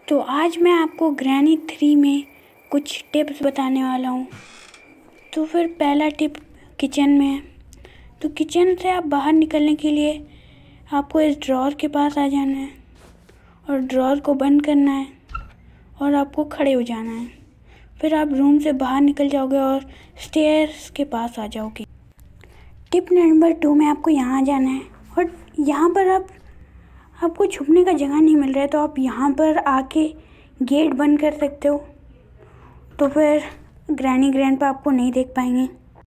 तो आज मैं आपको ग्रैनी 3 में कुछ टिप्स बताने वाला हूँ। तो फिर पहला टिप किचन में है। तो किचन से आप बाहर निकलने के लिए आपको इस ड्रॉअर के पास आ जाना है और ड्रॉअर को बंद करना है और आपको खड़े हो जाना है। फिर आप रूम से बाहर निकल जाओगे और स्टेयर्स के पास आ जाओगे। टिप नंबर 2 में आपको यहाँ जाना है और यहाँ पर आपको छुपने का जगह नहीं मिल रहा है, तो आप यहाँ पर आके गेट बंद कर सकते हो। तो फिर ग्रैनी ग्रैंडपा आपको नहीं देख पाएंगे।